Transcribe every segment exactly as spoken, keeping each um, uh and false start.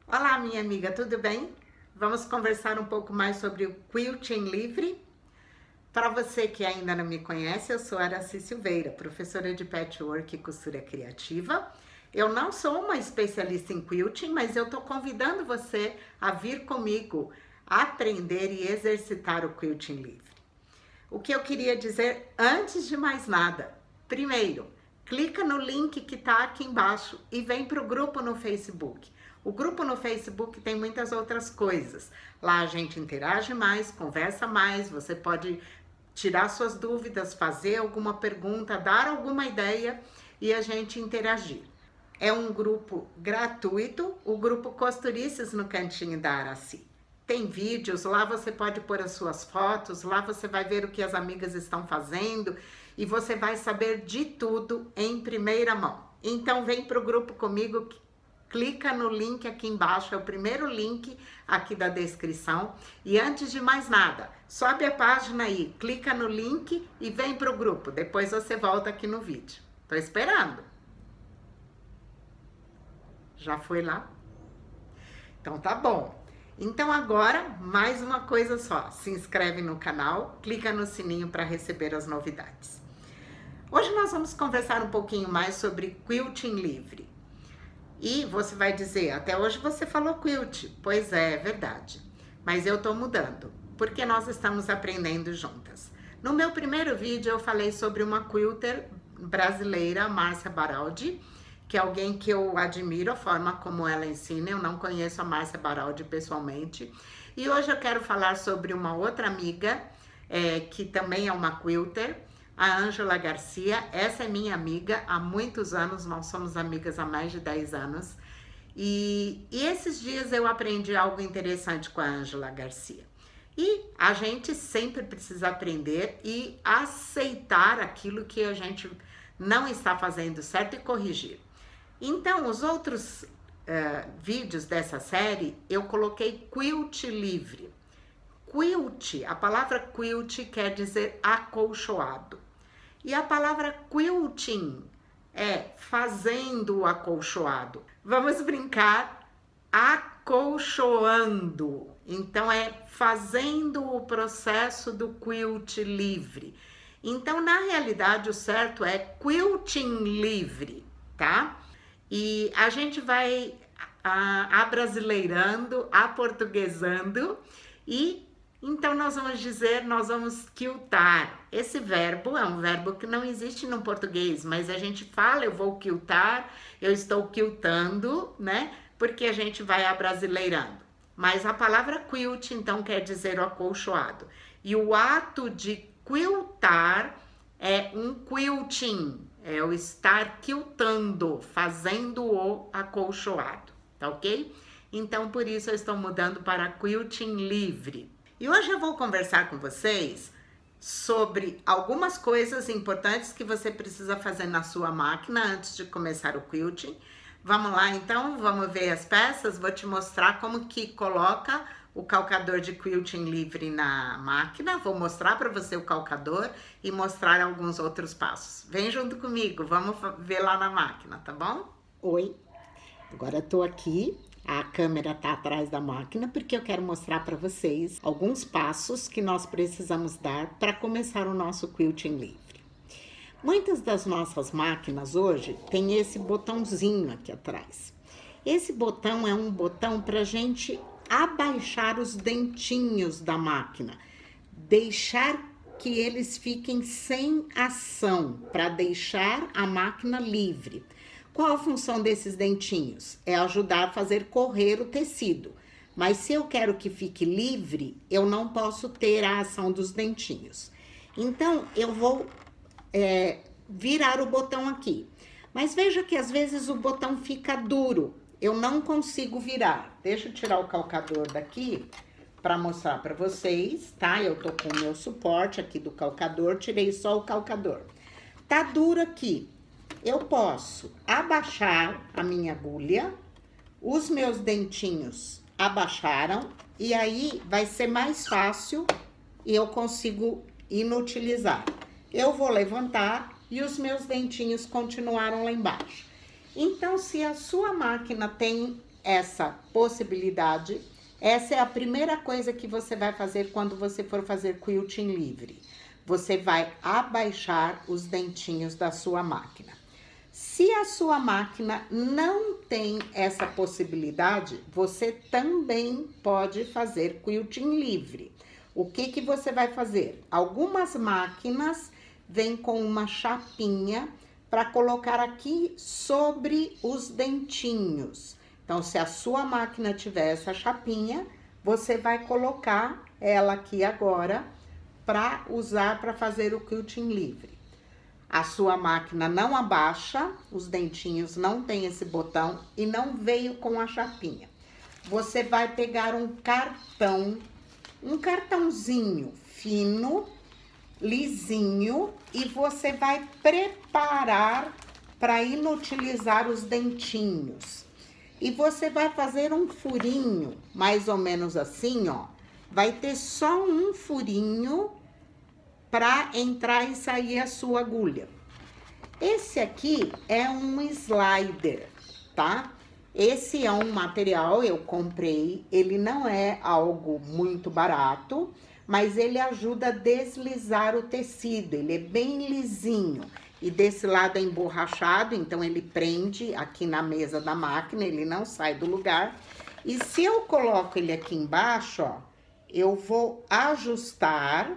Olá, minha amiga, tudo bem? Vamos conversar um pouco mais sobre o quilting livre? Para você que ainda não me conhece, eu sou Araci Silveira, professora de patchwork e costura criativa. Eu não sou uma especialista em quilting, mas eu estou convidando você a vir comigo aprender e exercitar o quilting livre. O que eu queria dizer antes de mais nada, primeiro, clica no link que está aqui embaixo e vem para o grupo no Facebook. O grupo no Facebook tem muitas outras coisas. Lá a gente interage mais, conversa mais, você pode tirar suas dúvidas, fazer alguma pergunta, dar alguma ideia e a gente interagir. É um grupo gratuito, o grupo Costurices no Cantinho da Araci. Tem vídeos, lá você pode pôr as suas fotos, lá você vai ver o que as amigas estão fazendo e você vai saber de tudo em primeira mão. Então vem para o grupo comigo, clica no link aqui embaixo, é o primeiro link aqui da descrição. E antes de mais nada, sobe a página aí, clica no link e vem para o grupo. Depois você volta aqui no vídeo. Tô esperando. Já foi lá? Então tá bom. Então agora, mais uma coisa só. Se inscreve no canal, clica no sininho para receber as novidades. Hoje nós vamos conversar um pouquinho mais sobre quilting livre. E você vai dizer, até hoje você falou quilt. Pois é, é verdade. Mas eu tô mudando, porque nós estamos aprendendo juntas. No meu primeiro vídeo eu falei sobre uma quilter brasileira, Márcia Baraldi, que é alguém que eu admiro a forma como ela ensina. Eu não conheço a Márcia Baraldi pessoalmente. E hoje eu quero falar sobre uma outra amiga, é, que também é uma quilter, a Ângela Garcia. Essa é minha amiga há muitos anos, nós somos amigas há mais de dez anos. E, e esses dias eu aprendi algo interessante com a Ângela Garcia. E a gente sempre precisa aprender e aceitar aquilo que a gente não está fazendo certo e corrigir. Então, os outros uh, vídeos dessa série, eu coloquei quilt livre. Quilt, a palavra quilt quer dizer acolchoado. E a palavra quilting é fazendo o acolchoado. Vamos brincar acolchoando. Então, é fazendo o processo do quilt livre. Então, na realidade, o certo é quilting livre, tá? E a gente vai a, abrasileirando, aportuguesando e então nós vamos dizer, nós vamos quiltar. Esse verbo é um verbo que não existe no português, mas a gente fala, eu vou quiltar, eu estou quiltando, né? Porque a gente vai abrasileirando. Mas a palavra quilt, então, quer dizer o acolchoado. E o ato de quiltar é um quilting, é o estar quiltando, fazendo o acolchoado, tá ok? Então, por isso eu estou mudando para quilting livre. E hoje eu vou conversar com vocês sobre algumas coisas importantes que você precisa fazer na sua máquina antes de começar o quilting. Vamos lá então, vamos ver as peças, vou te mostrar como que coloca o calcador de quilting livre na máquina. Vou mostrar para você o calcador e mostrar alguns outros passos. Vem junto comigo, vamos ver lá na máquina, tá bom? Oi, agora eu tô aqui. A câmera tá atrás da máquina porque eu quero mostrar para vocês alguns passos que nós precisamos dar para começar o nosso quilting livre. Muitas das nossas máquinas hoje tem esse botãozinho aqui atrás. Esse botão é um botão para gente abaixar os dentinhos da máquina, deixar que eles fiquem sem ação, para deixar a máquina livre. Qual a função desses dentinhos? É ajudar a fazer correr o tecido. Mas se eu quero que fique livre, eu não posso ter a ação dos dentinhos. Então, eu vou é, virar o botão aqui. Mas veja que às vezes o botão fica duro. Eu não consigo virar. Deixa eu tirar o calcador daqui para mostrar para vocês, tá? Eu tô com o meu suporte aqui do calcador, tirei só o calcador. Tá duro aqui. Eu posso abaixar a minha agulha, os meus dentinhos abaixaram, e aí vai ser mais fácil e eu consigo inutilizar. Eu vou levantar e os meus dentinhos continuaram lá embaixo. Então, se a sua máquina tem essa possibilidade, essa é a primeira coisa que você vai fazer quando você for fazer quilting livre. Você vai abaixar os dentinhos da sua máquina. Se a sua máquina não tem essa possibilidade, você também pode fazer quilting livre. O que que você vai fazer? Algumas máquinas vêm com uma chapinha para colocar aqui sobre os dentinhos. Então, se a sua máquina tiver essa chapinha, você vai colocar ela aqui agora para usar para fazer o quilting livre. A sua máquina não abaixa, os dentinhos não tem esse botão e não veio com a chapinha. Você vai pegar um cartão, um cartãozinho fino, lisinho, e você vai preparar para inutilizar os dentinhos. E você vai fazer um furinho, mais ou menos assim, ó. Vai ter só um furinho para entrar e sair a sua agulha. Esse aqui é um slider, tá? Esse é um material, eu comprei, ele não é algo muito barato, mas ele ajuda a deslizar o tecido, ele é bem lisinho. E desse lado é emborrachado, então ele prende aqui na mesa da máquina, ele não sai do lugar. E se eu coloco ele aqui embaixo, ó, eu vou ajustar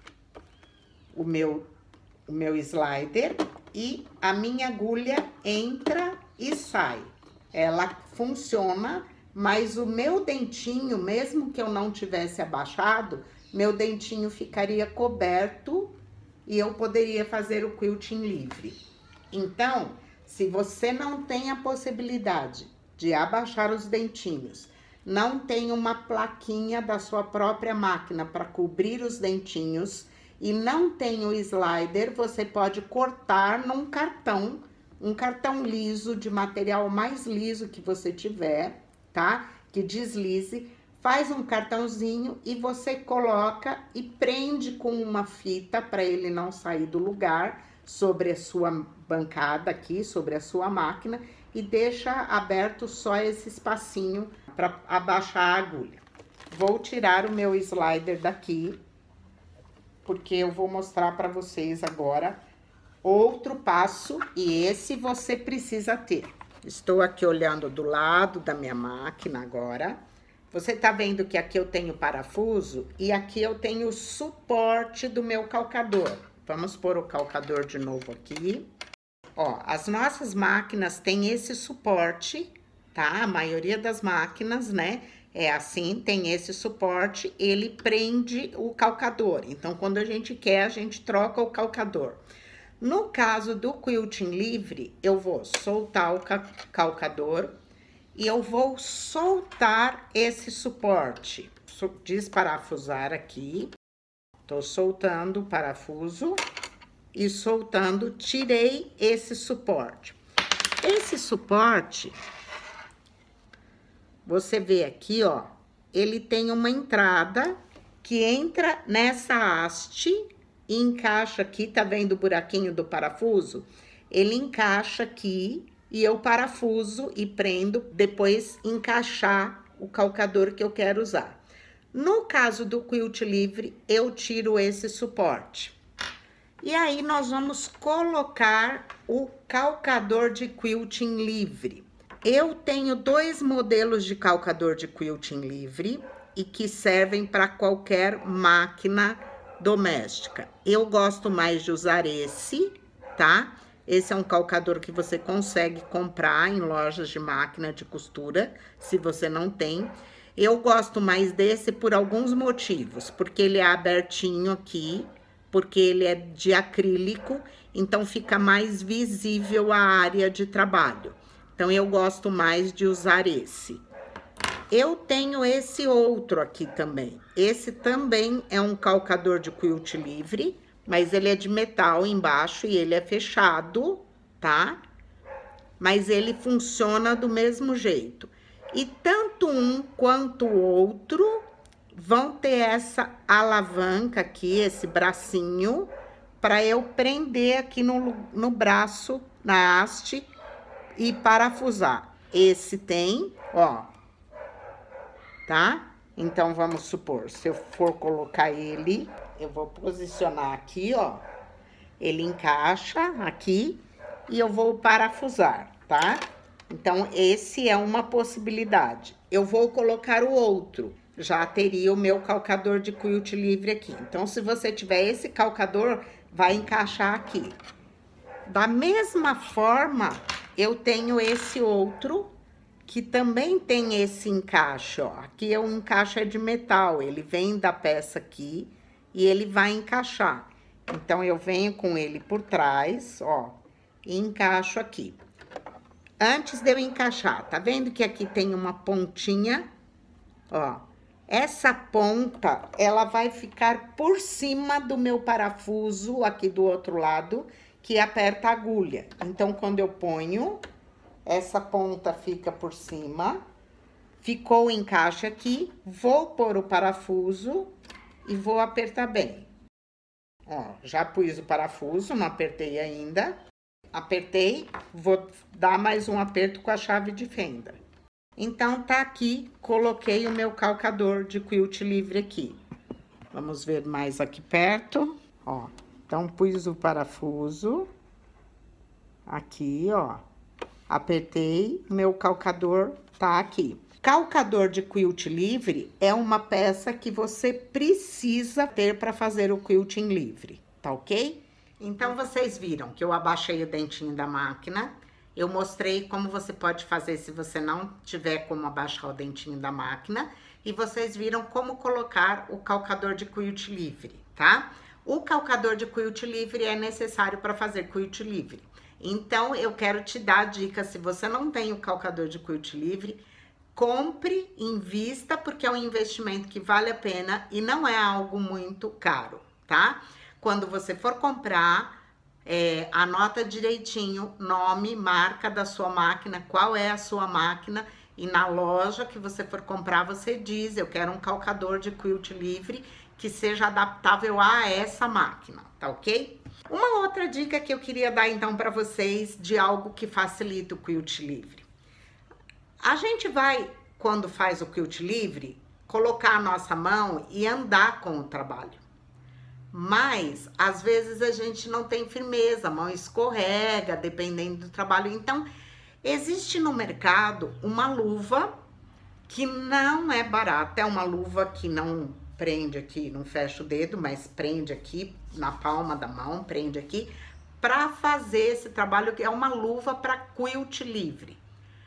o meu, o meu slider e a minha agulha entra e sai. Ela funciona, mas o meu dentinho, mesmo que eu não tivesse abaixado, meu dentinho ficaria coberto e eu poderia fazer o quilting livre. Então, se você não tem a possibilidade de abaixar os dentinhos, não tem uma plaquinha da sua própria máquina para cobrir os dentinhos e não tem o slider, você pode cortar num cartão, um cartão liso, de material mais liso que você tiver, tá? Que deslize, faz um cartãozinho e você coloca e prende com uma fita para ele não sair do lugar, sobre a sua bancada aqui, sobre a sua máquina, e deixa aberto só esse espacinho para abaixar a agulha. Vou tirar o meu slider daqui, porque eu vou mostrar para vocês agora outro passo, e esse você precisa ter. Estou aqui olhando do lado da minha máquina agora. Você tá vendo que aqui eu tenho parafuso e aqui eu tenho o suporte do meu calcador. Vamos pôr o calcador de novo aqui. Ó, as nossas máquinas têm esse suporte, tá? A maioria das máquinas, né? É assim, tem esse suporte, ele prende o calcador. Então, quando a gente quer, a gente troca o calcador. No caso do quilting livre, eu vou soltar o calcador e eu vou soltar esse suporte. Desparafusar aqui. Tô soltando o parafuso e soltando, tirei esse suporte. Esse suporte, você vê aqui, ó, ele tem uma entrada que entra nessa haste e encaixa aqui, tá vendo o buraquinho do parafuso? Ele encaixa aqui e eu parafuso e prendo, depois encaixar o calcador que eu quero usar. No caso do quilt livre, eu tiro esse suporte. E aí, nós vamos colocar o calcador de quilting livre. Eu tenho dois modelos de calcador de quilting livre e que servem para qualquer máquina doméstica. Eu gosto mais de usar esse, tá? Esse é um calcador que você consegue comprar em lojas de máquina de costura, se você não tem. Eu gosto mais desse por alguns motivos, porque ele é abertinho aqui, porque ele é de acrílico, então fica mais visível a área de trabalho. Então, eu gosto mais de usar esse. Eu tenho esse outro aqui também. Esse também é um calcador de quilt livre, mas ele é de metal embaixo e ele é fechado, tá? Mas ele funciona do mesmo jeito. E tanto um quanto o outro vão ter essa alavanca aqui, esse bracinho, para eu prender aqui no, no braço, na haste, e parafusar. esse tem, ó, tá? Então, vamos supor, se eu for colocar ele, eu vou posicionar aqui, ó, ele encaixa aqui e eu vou parafusar, tá? Então, esse é uma possibilidade. Eu vou colocar o outro, já teria o meu calcador de quilt livre aqui. Então, se você tiver esse calcador, vai encaixar aqui. Da mesma forma, eu tenho esse outro, que também tem esse encaixe, ó. Aqui é um encaixe de metal, ele vem da peça aqui e ele vai encaixar. Então, eu venho com ele por trás, ó, e encaixo aqui. Antes de eu encaixar, tá vendo que aqui tem uma pontinha? Ó, essa ponta, ela vai ficar por cima do meu parafuso aqui do outro lado, que aperta a agulha. Então, quando eu ponho, essa ponta fica por cima, ficou o encaixe aqui, vou pôr o parafuso e vou apertar bem. Ó, já pus o parafuso, não apertei ainda. Apertei, vou dar mais um aperto com a chave de fenda. Então, tá aqui, coloquei o meu calcador de quilt livre aqui. Vamos ver mais aqui perto, ó. Então, pus o parafuso aqui, ó. Apertei, meu calcador tá aqui. Calcador de quilt livre é uma peça que você precisa ter para fazer o quilting livre, tá ok? Então, vocês viram que eu abaixei o dentinho da máquina. Eu mostrei como você pode fazer se você não tiver como abaixar o dentinho da máquina. E vocês viram como colocar o calcador de quilt livre, tá? O calcador de quilt livre é necessário para fazer quilt livre. Então, eu quero te dar a dica, se você não tem o calcador de quilt livre, compre, invista, porque é um investimento que vale a pena e não é algo muito caro, tá? Quando você for comprar, é, anota direitinho nome, marca da sua máquina, qual é a sua máquina, e na loja que você for comprar, você diz, eu quero um calcador de quilt livre que seja adaptável a essa máquina, tá ok? Uma outra dica que eu queria dar então para vocês de algo que facilita o quilt livre. A gente vai, quando faz o quilt livre, colocar a nossa mão e andar com o trabalho. Mas, às vezes, a gente não tem firmeza, a mão escorrega, dependendo do trabalho. Então, existe no mercado uma luva que não é barata, é uma luva que não prende aqui, não fecha o dedo, mas prende aqui na palma da mão, prende aqui, para fazer esse trabalho, que é uma luva para quilt livre.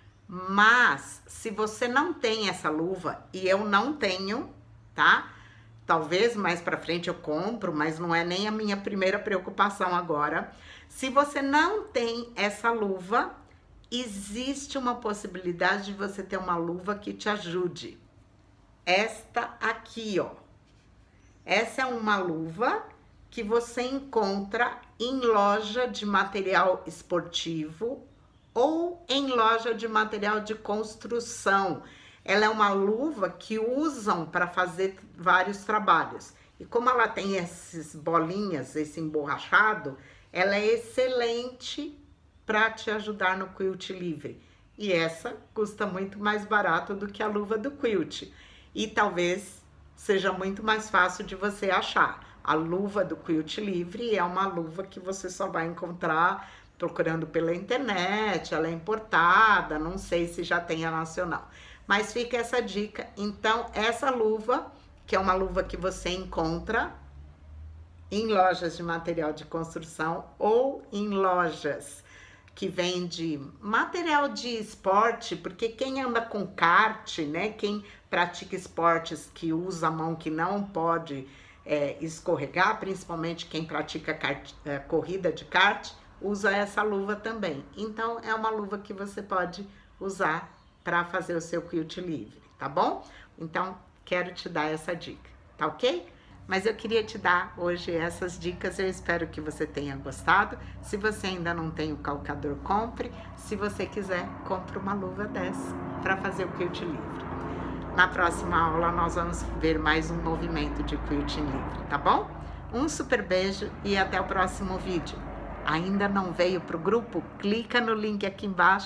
Mas, se você não tem essa luva, e eu não tenho, tá? Talvez mais pra frente eu compro, mas não é nem a minha primeira preocupação agora. Se você não tem essa luva, existe uma possibilidade de você ter uma luva que te ajude. Esta aqui, ó. Essa é uma luva que você encontra em loja de material esportivo ou em loja de material de construção. Ela é uma luva que usam para fazer vários trabalhos. E como ela tem essas bolinhas, esse emborrachado, ela é excelente para te ajudar no quilt livre. E essa custa muito mais barato do que a luva do quilt. E talvez seja muito mais fácil de você achar. A luva do quilt livre é uma luva que você só vai encontrar procurando pela internet, ela é importada, não sei se já tem a nacional. Mas fica essa dica. Então, essa luva, que é uma luva que você encontra em lojas de material de construção ou em lojas que vende material de esporte, porque quem anda com kart, né, quem pratica esportes que usa a mão, que não pode é, escorregar, principalmente quem pratica kart, é, corrida de kart, usa essa luva também. Então, é uma luva que você pode usar para fazer o seu quilt livre, tá bom? Então, quero te dar essa dica, tá ok? Mas eu queria te dar hoje essas dicas, eu espero que você tenha gostado. Se você ainda não tem o calcador, compre. Se você quiser, compre uma luva dessa para fazer o quilt livre. Na próxima aula, nós vamos ver mais um movimento de quilting livre, tá bom? Um super beijo e até o próximo vídeo. Ainda não veio para o grupo? Clica no link aqui embaixo,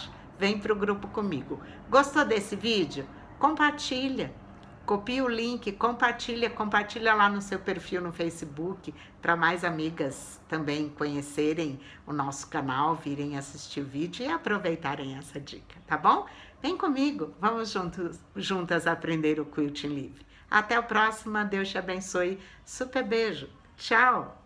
vem para o grupo comigo. Gostou desse vídeo? Compartilha. Copia o link, compartilha, compartilha lá no seu perfil no Facebook, para mais amigas também conhecerem o nosso canal, virem assistir o vídeo e aproveitarem essa dica, tá bom? Vem comigo, vamos juntos, juntas aprender o quilting livre. Até a próxima, Deus te abençoe, super beijo, tchau!